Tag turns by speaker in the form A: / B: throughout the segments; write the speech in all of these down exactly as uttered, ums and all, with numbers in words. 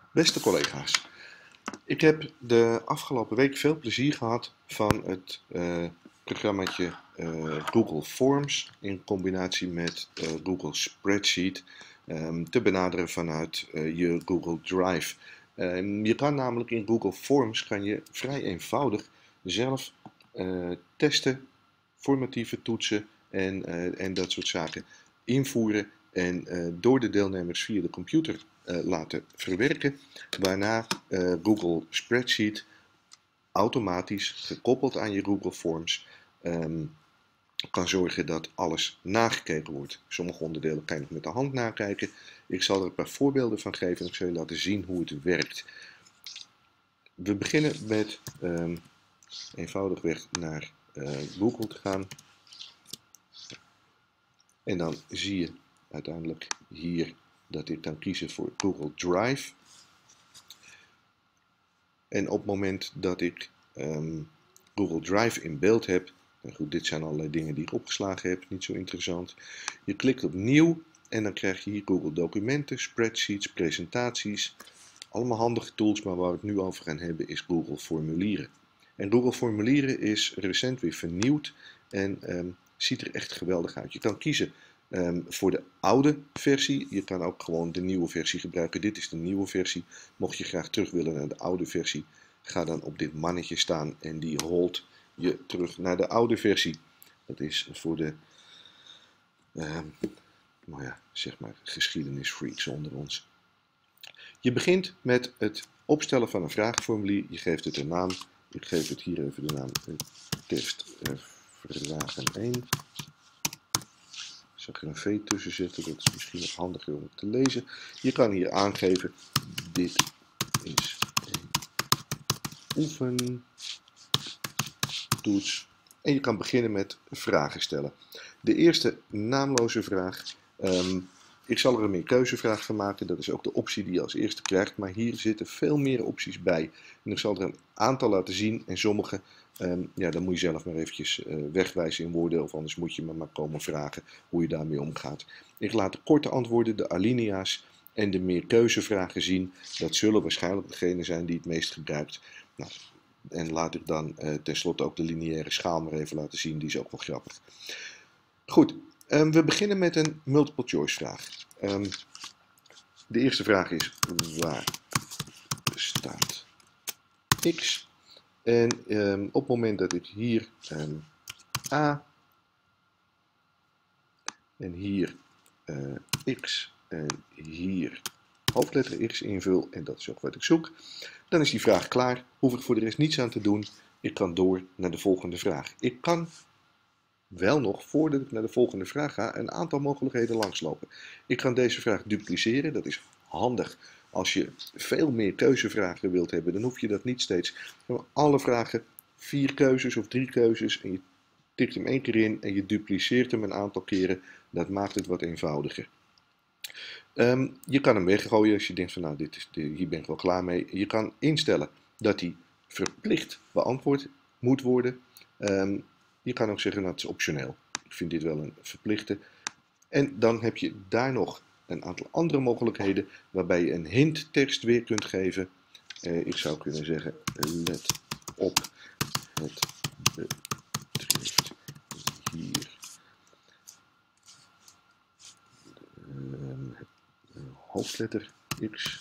A: Beste collega's, ik heb de afgelopen week veel plezier gehad van het uh, programmaatje uh, Google Forms in combinatie met uh, Google Spreadsheet um, te benaderen vanuit uh, je Google Drive. Um, je kan namelijk in Google Forms kan je vrij eenvoudig zelf uh, testen, formatieve toetsen en, uh, en dat soort zaken invoeren en uh, door de deelnemers via de computer uh, laten verwerken, waarna uh, Google Spreadsheet automatisch gekoppeld aan je Google Forms um, kan zorgen dat alles nagekeken wordt. Sommige onderdelen kan je nog met de hand nakijken. Ik zal er een paar voorbeelden van geven en ik zal je laten zien hoe het werkt. We beginnen met um, eenvoudigweg naar uh, Google te gaan. En dan zie je uiteindelijk hier dat ik kan kiezen voor Google Drive. En op het moment dat ik um, Google Drive in beeld heb, nou goed, dit zijn allerlei dingen die ik opgeslagen heb, niet zo interessant. Je klikt op nieuw en dan krijg je hier Google Documenten, Spreadsheets, presentaties. Allemaal handige tools, maar waar we het nu over gaan hebben is Google Formulieren. En Google Formulieren is recent weer vernieuwd en um, ziet er echt geweldig uit. Je kan kiezen um, voor de oude versie. Je kan ook gewoon de nieuwe versie gebruiken. Dit is de nieuwe versie. Mocht je graag terug willen naar de oude versie, ga dan op dit mannetje staan en die holt je terug naar de oude versie. Dat is voor de um, nou ja, zeg maar geschiedenisfreaks onder ons. Je begint met het opstellen van een vragenformulier. Je geeft het een naam. Ik geef het hier even de naam test vragen één. Ik zal er een V tussen zetten, dat is misschien nog handiger om te lezen. Je kan hier aangeven, dit is een oefentoets. En je kan beginnen met vragen stellen. De eerste naamloze vraag. Um, Ik zal er een meerkeuzevraag van maken, dat is ook de optie die je als eerste krijgt, maar hier zitten veel meer opties bij. En ik zal er een aantal laten zien en sommige, um, ja, dan moet je zelf maar eventjes uh, wegwijzen in woorden, of anders moet je me maar komen vragen hoe je daarmee omgaat. Ik laat de korte antwoorden, de alinea's en de meerkeuzevragen zien. Dat zullen waarschijnlijk degene zijn die het meest gebruikt. Nou, en laat ik dan uh, tenslotte ook de lineaire schaal maar even laten zien, die is ook wel grappig. Goed. Um, we beginnen met een multiple choice vraag. Um, de eerste vraag is, waar staat x? En um, op het moment dat ik hier um, a en hier uh, x en hier hoofdletter x invul, en dat is ook wat ik zoek, dan is die vraag klaar. Hoef ik voor de rest niets aan te doen. Ik kan door naar de volgende vraag. Ik kan wel nog, voordat ik naar de volgende vraag ga, een aantal mogelijkheden langslopen. Ik kan deze vraag dupliceren, dat is handig. Als je veel meer keuzevragen wilt hebben, dan hoef je dat niet steeds. Alle vragen, vier keuzes of drie keuzes, en je tikt hem één keer in en je dupliceert hem een aantal keren. Dat maakt het wat eenvoudiger. Um, je kan hem weggooien als je denkt van nou, dit is, hier ben ik wel klaar mee. Je kan instellen dat hij verplicht beantwoord moet worden. Um, Je kan ook zeggen dat het is optioneel. Ik vind dit wel een verplichte. En dan heb je daar nog een aantal andere mogelijkheden waarbij je een hinttekst weer kunt geven. Eh, ik zou kunnen zeggen, let op, het betreft hier uh, hoofdletter X.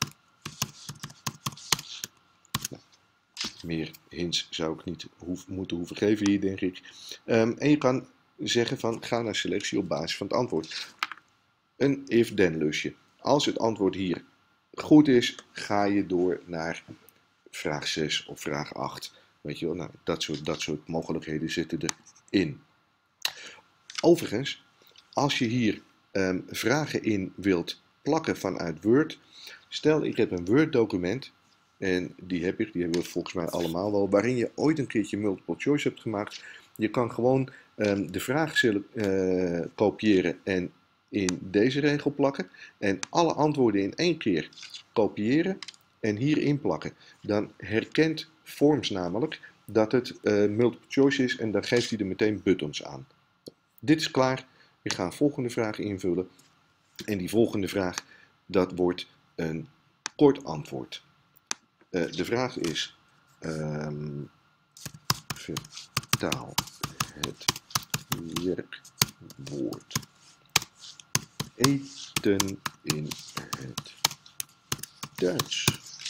A: Meer hints zou ik niet hoef, moeten hoeven geven hier, denk ik. Um, en je kan zeggen van, ga naar selectie op basis van het antwoord. Een if-then lusje. Als het antwoord hier goed is, ga je door naar vraag zes of vraag acht. Weet je wel, nou, dat soort, dat soort mogelijkheden zitten erin. Overigens, als je hier um, vragen in wilt plakken vanuit Word. Stel, ik heb een Word document. En die heb ik, die hebben we volgens mij allemaal wel, waarin je ooit een keertje multiple choice hebt gemaakt. Je kan gewoon um, de vraag uh, kopiëren en in deze regel plakken. En alle antwoorden in één keer kopiëren en hier inplakken. Dan herkent Forms namelijk dat het uh, multiple choice is en dan geeft hij er meteen buttons aan. Dit is klaar. Ik ga een volgende vraag invullen. En die volgende vraag, dat wordt een kort antwoord. Uh, de vraag is, um, vertaal het werkwoord eten in het Duits.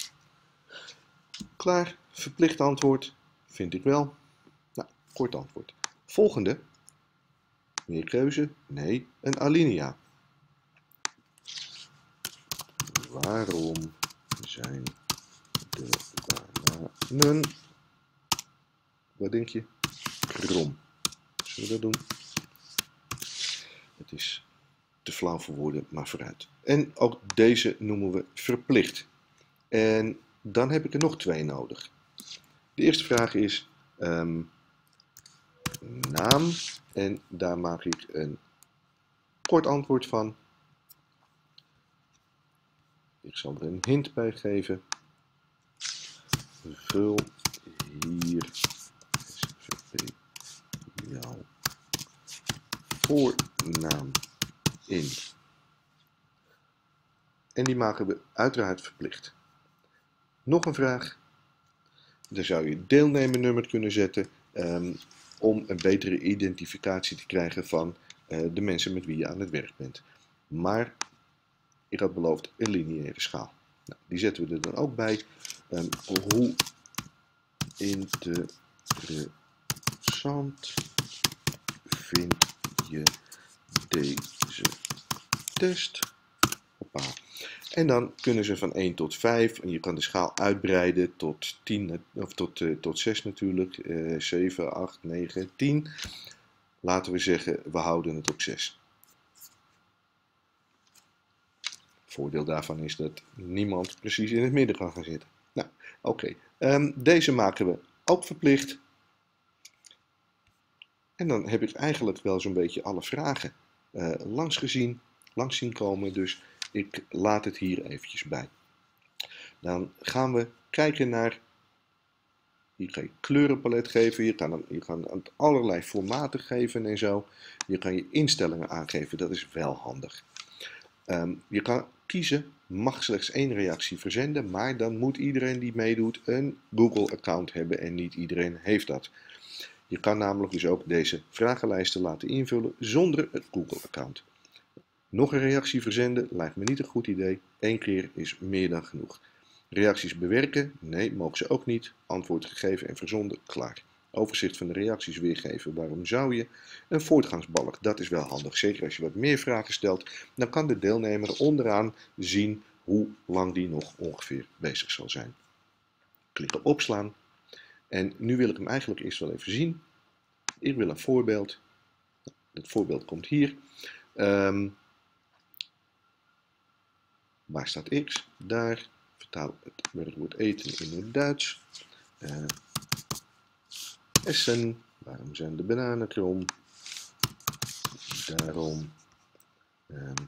A: Klaar, verplicht antwoord, vind ik wel. Nou, kort antwoord. Volgende, meer keuze? Nee, een alinea. Waarom zijn de bananen, wat denk je, krom? Zullen we dat doen? Het is te flauw voor woorden, maar vooruit. En ook deze noemen we verplicht. En dan heb ik er nog twee nodig. De eerste vraag is um, naam. En daar maak ik een kort antwoord van. Ik zal er een hint bij geven. Vul hier jouw voornaam in. En die maken we uiteraard verplicht. Nog een vraag. Daar zou je deelnemernummer kunnen zetten um, om een betere identificatie te krijgen van uh, de mensen met wie je aan het werk bent. Maar ik had beloofd een lineaire schaal. Nou, die zetten we er dan ook bij. Um, hoe interessant vind je deze test? Hoppa. En dan kunnen ze van één tot vijf, en je kan de schaal uitbreiden tot, tien, of tot, uh, tot zes natuurlijk, uh, zeven, acht, negen, tien. Laten we zeggen, we houden het op zes. Voordeel daarvan is dat niemand precies in het midden kan gaan zitten. Nou, oké. Okay. Um, deze maken we ook verplicht. En dan heb ik eigenlijk wel zo'n beetje alle vragen uh, langs gezien, langs zien komen. Dus ik laat het hier eventjes bij. Dan gaan we kijken naar, hier ga je kleurenpalet geven, je kan, je kan het allerlei formaten geven en zo. Je kan je instellingen aangeven, dat is wel handig. Um, je kan kiezen, mag slechts één reactie verzenden, maar dan moet iedereen die meedoet een Google-account hebben en niet iedereen heeft dat. Je kan namelijk dus ook deze vragenlijsten laten invullen zonder het Google-account. Nog een reactie verzenden lijkt me niet een goed idee. Eén keer is meer dan genoeg. Reacties bewerken? Nee, mogen ze ook niet. Antwoord gegeven en verzonden? Klaar. Overzicht van de reacties weergeven. Waarom zou je? Een voortgangsbalk, dat is wel handig. Zeker als je wat meer vragen stelt, dan kan de deelnemer onderaan zien hoe lang die nog ongeveer bezig zal zijn. Klik op opslaan. En nu wil ik hem eigenlijk eerst wel even zien. Ik wil een voorbeeld. Het voorbeeld komt hier. Um, waar staat X? Daar. Vertaal het werkwoord eten in het Duits. Uh, Essen. Waarom zijn de bananen krom? Daarom. Um,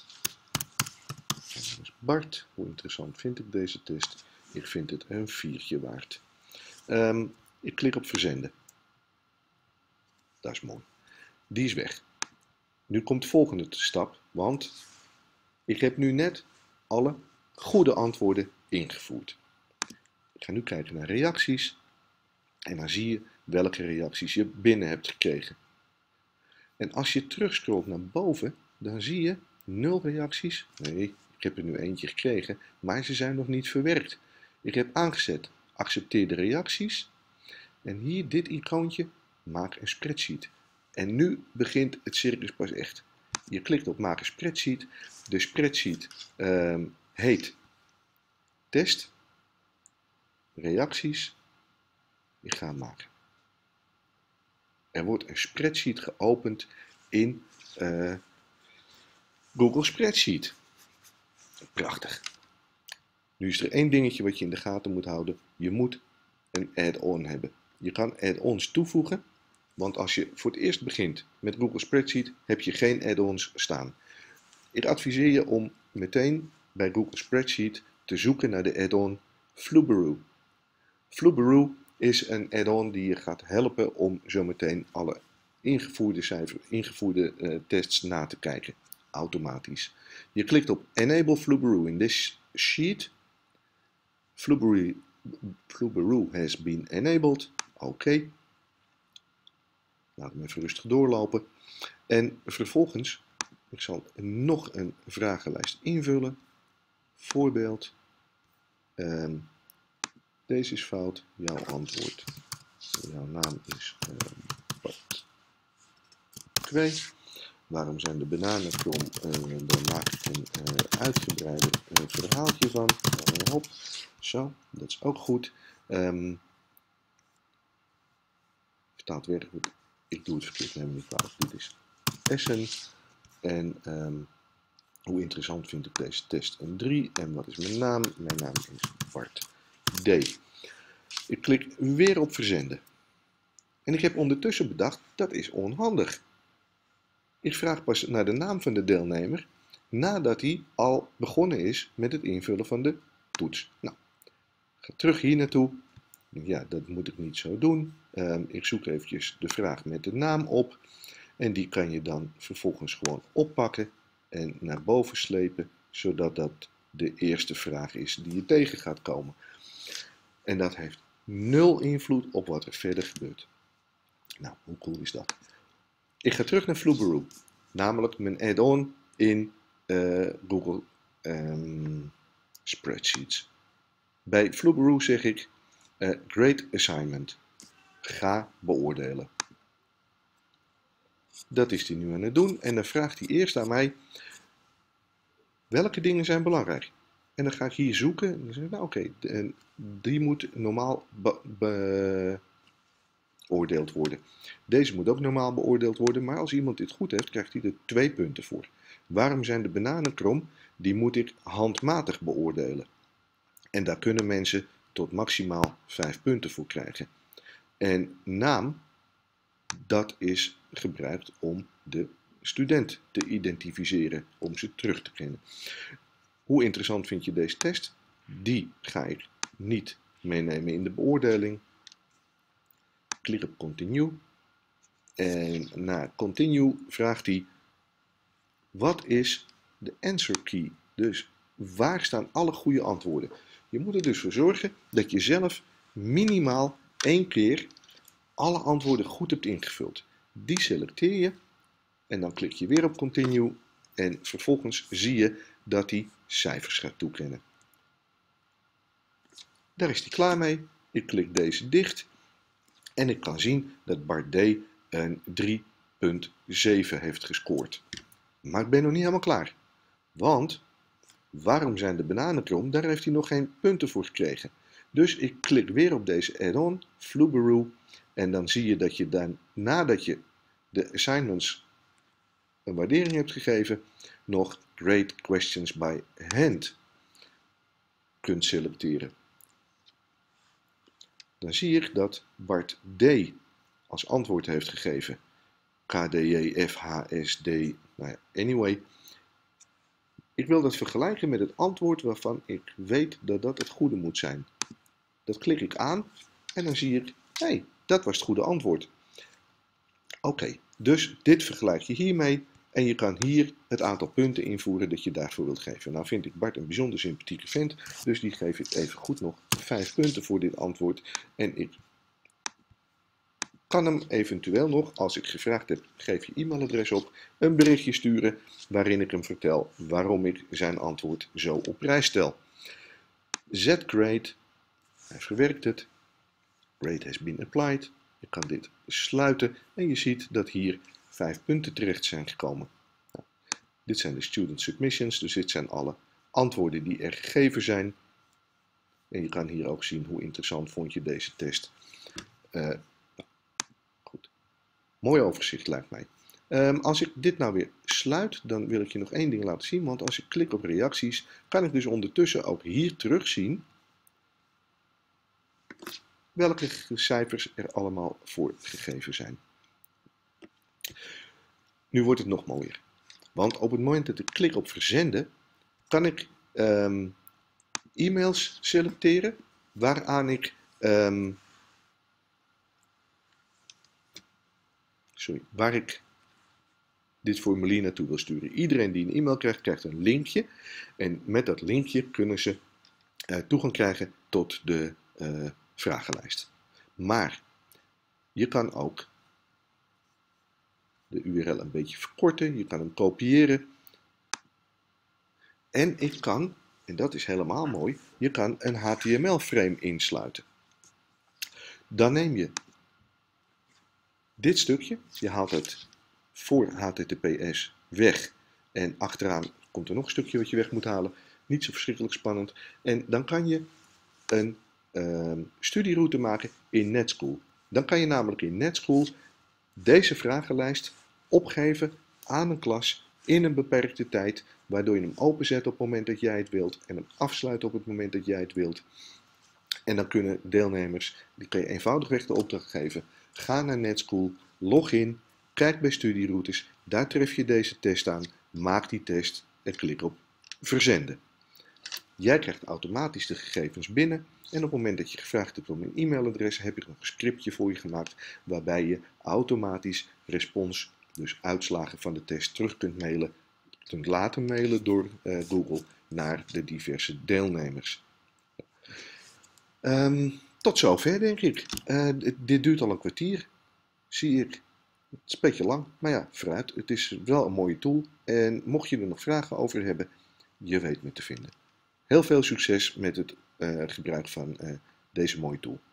A: Bart, hoe interessant vind ik deze test? Ik vind het een viertje waard. Um, ik klik op verzenden. Dat is mooi. Die is weg. Nu komt de volgende stap, want ik heb nu net alle goede antwoorden ingevoerd. Ik ga nu kijken naar reacties en dan zie je welke reacties je binnen hebt gekregen. En als je terugscrollt naar boven, dan zie je nul reacties. Nee, ik heb er nu eentje gekregen, maar ze zijn nog niet verwerkt. Ik heb aangezet, accepteer de reacties. En hier dit icoontje, maak een spreadsheet. En nu begint het circus pas echt. Je klikt op maak een spreadsheet. De spreadsheet uh, heet test, reacties. Ik ga hem maken. Er wordt een spreadsheet geopend in uh, Google Spreadsheet. Prachtig. Nu is er één dingetje wat je in de gaten moet houden. Je moet een add-on hebben. Je kan add-ons toevoegen, want als je voor het eerst begint met Google Spreadsheet, heb je geen add-ons staan. Ik adviseer je om meteen bij Google Spreadsheet te zoeken naar de add-on Flubaroo. Flubaroo is een add-on die je gaat helpen om zometeen alle ingevoerde, cijfer, ingevoerde uh, tests na te kijken, automatisch. Je klikt op Enable Flubaroo in this sheet
B: Flubaroo, Flubaroo has been enabled. Oké. Okay. Laat hem even rustig doorlopen. En vervolgens, ik zal nog een vragenlijst invullen. Voorbeeld. Um, deze is fout. Jouw antwoord. Jouw naam is uh, Bart twee. Waarom zijn de bananen krom? Uh, daar maak ik een uh, uitgebreider uh, verhaaltje van. Uh, hop. Zo, dat is ook goed. Um, vertaald werkwoord. Ik doe het verkeerd, neem me niet kwalijk. Dit is Essen. En um, hoe interessant vind ik deze test? Een drie. En wat is mijn naam? Mijn naam is Bart D. Ik klik weer op verzenden. En ik heb ondertussen bedacht, dat is onhandig. Ik vraag pas naar de naam van de deelnemer nadat hij al begonnen is met het invullen van de toets. Nou, ik ga terug hier naartoe. Ja, dat moet ik niet zo doen. Um, ik zoek eventjes de vraag met de naam op. En die kan je dan vervolgens gewoon oppakken en naar boven slepen, zodat dat de eerste vraag is die je tegen gaat komen. En dat heeft nul invloed op wat er verder gebeurt. Nou, hoe cool is dat? Ik ga terug naar Flubaroo, namelijk mijn add-on in uh, Google um, Spreadsheets. Bij Flubaroo zeg ik, uh, Great Assignment. Ga beoordelen. Dat is hij nu aan het doen en dan vraagt hij eerst aan mij, welke dingen zijn belangrijk? En dan ga ik hier zoeken en dan zeg ik, nou oké, okay, die moet normaal be beoordeeld worden. Deze moet ook normaal beoordeeld worden, maar als iemand dit goed heeft, krijgt hij er twee punten voor. Waarom zijn de bananen krom? Die moet ik handmatig beoordelen. En daar kunnen mensen tot maximaal vijf punten voor krijgen. En naam, dat is gebruikt om de student te identificeren, om ze terug te kennen. Hoe interessant vind je deze test? Die ga ik niet meenemen in de beoordeling. Klik op Continue. En na Continue vraagt hij, wat is de answer key? Dus waar staan alle goede antwoorden? Je moet er dus voor zorgen dat je zelf minimaal één keer alle antwoorden goed hebt ingevuld. Die selecteer je en dan klik je weer op Continue en vervolgens zie je dat hij cijfers gaat toekennen. Daar is hij klaar mee. Ik klik deze dicht en ik kan zien dat Bart D een drie komma zeven heeft gescoord. Maar ik ben nog niet helemaal klaar. Want, waarom zijn de bananen krom? Daar heeft hij nog geen punten voor gekregen. Dus ik klik weer op deze add-on, Flubaroo, en dan zie je dat je dan, nadat je de assignments een waardering hebt gegeven, nog Great Questions by Hand kunt selecteren. Dan zie ik dat Bart D als antwoord heeft gegeven K D J F H S D, nou ja, anyway. Ik wil dat vergelijken met het antwoord waarvan ik weet dat dat het goede moet zijn. Dat klik ik aan en dan zie ik, hé, hey, dat was het goede antwoord. Oké, okay, dus dit vergelijk je hiermee en je kan hier het aantal punten invoeren dat je daarvoor wilt geven. Nou vind ik Bart een bijzonder sympathieke vent, dus die geef ik even goed nog vijf punten voor dit antwoord. En ik kan hem eventueel nog, als ik gevraagd heb, geef je e-mailadres op, een berichtje sturen waarin ik hem vertel waarom ik zijn antwoord zo op prijs stel. Zet grade, hij verwerkt het, grade has been applied, je kan dit sluiten en je ziet dat hier vijf punten terecht zijn gekomen. Nou, dit zijn de student submissions, dus dit zijn alle antwoorden die er gegeven zijn. En je kan hier ook zien hoe interessant vond je deze test. Uh, Goed. Mooi overzicht lijkt mij. Um, als ik dit nou weer sluit, dan wil ik je nog één ding laten zien. Want als ik klik op reacties, kan ik dus ondertussen ook hier terugzien welke cijfers er allemaal voor gegeven zijn. Nu wordt het nog mooier. Want op het moment dat ik klik op verzenden, kan ik um, e-mails selecteren waaraan ik... Um, Sorry, waar ik dit formulier naartoe wil sturen. Iedereen die een e-mail krijgt, krijgt een linkje. En met dat linkje kunnen ze uh, toegang krijgen tot de uh, vragenlijst. Maar je kan ook de U R L een beetje verkorten, je kan hem kopiëren. En ik kan, en dat is helemaal mooi, je kan een H T M L-frame insluiten. Dan neem je dit stukje, je haalt het voor H T T P S weg en achteraan komt er nog een stukje wat je weg moet halen. Niet zo verschrikkelijk spannend. En dan kan je een uh, studieroute maken in NetSchool. Dan kan je namelijk in NetSchool deze vragenlijst opgeven aan een klas in een beperkte tijd, waardoor je hem openzet op het moment dat jij het wilt en hem afsluit op het moment dat jij het wilt. En dan kunnen deelnemers, die kan je eenvoudigweg de opdracht geven, ga naar NetSchool, log in, kijk bij studieroutes, daar tref je deze test aan, maak die test en klik op verzenden. Jij krijgt automatisch de gegevens binnen en op het moment dat je gevraagd hebt om een e-mailadres, heb ik nog een scriptje voor je gemaakt waarbij je automatisch respons, dus uitslagen van de test, terug kunt mailen, kunt laten mailen door uh, Google naar de diverse deelnemers. Um, tot zover denk ik. Uh, dit, dit duurt al een kwartier, zie ik. Het is een beetje lang, maar ja, vooruit. Het is wel een mooie tool en mocht je er nog vragen over hebben, je weet me te vinden. Heel veel succes met het uh, gebruik van uh, deze mooie tool.